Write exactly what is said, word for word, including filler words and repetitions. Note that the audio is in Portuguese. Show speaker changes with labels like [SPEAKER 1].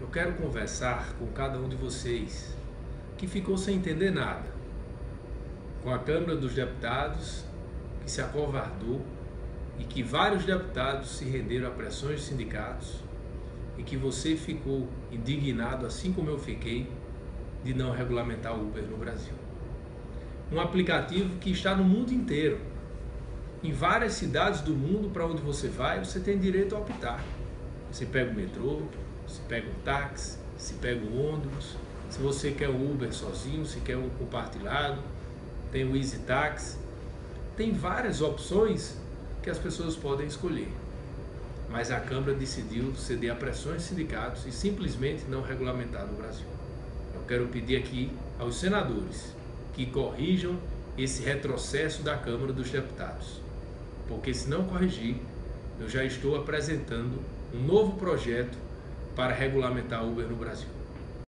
[SPEAKER 1] Eu quero conversar com cada um de vocês que ficou sem entender nada, com a Câmara dos Deputados que se acovardou e que vários deputados se renderam a pressões de sindicatos e que você ficou indignado, assim como eu fiquei, de não regulamentar o Uber no Brasil. Um aplicativo que está no mundo inteiro. Em várias cidades do mundo, para onde você vai, você tem direito a optar. Você pega o metrô, você pega um táxi, você pega o ônibus, se você quer o Uber sozinho, se quer um compartilhado, tem o Easy Taxi. Tem várias opções que as pessoas podem escolher. Mas a Câmara decidiu ceder a pressões de sindicatos e simplesmente não regulamentar no Brasil. Eu quero pedir aqui aos senadores que corrijam esse retrocesso da Câmara dos Deputados, porque se não corrigir, eu já estou apresentando um novo projeto para regulamentar o Uber no Brasil.